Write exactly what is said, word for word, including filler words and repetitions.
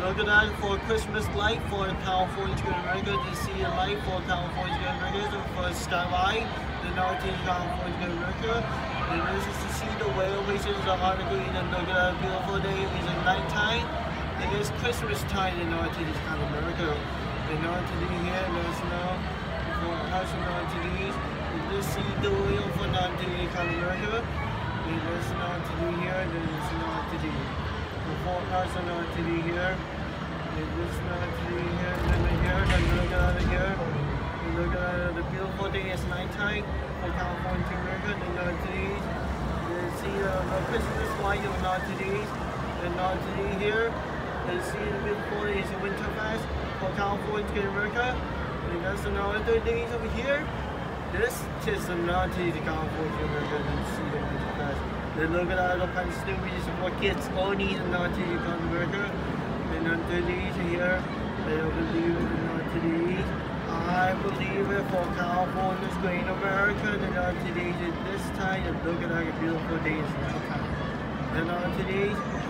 look at that for Christmas light for California to America. To see the light for California to America for skyline, the northeast California to America. And this is to see the whale races, the article, and look at that beautiful day. It's at nighttime. It is Christmas time in northeast America. The northeast here, there's no for us in northeast. This see the wheel for northeast America. There's northeast here, there's northeast. Four cars are not to be here. It's not to be here. Then here. Then look at it here. And look at it. The beautiful day is nighttime for California to America. Then not to these. Then see uh, the Christmas light of not to these. Then not to these here. Then see the beautiful day is a winter fest for California to America. And that's another days over here. This is the not to the California to America. Then see the winter fest. Then look at all the kind of stupid for kids only in not to the America. And under these here, I don't believe it in not to these. I believe it for California's great America. And not to these at this time. And look at how beautiful day is nighttime. And not to these.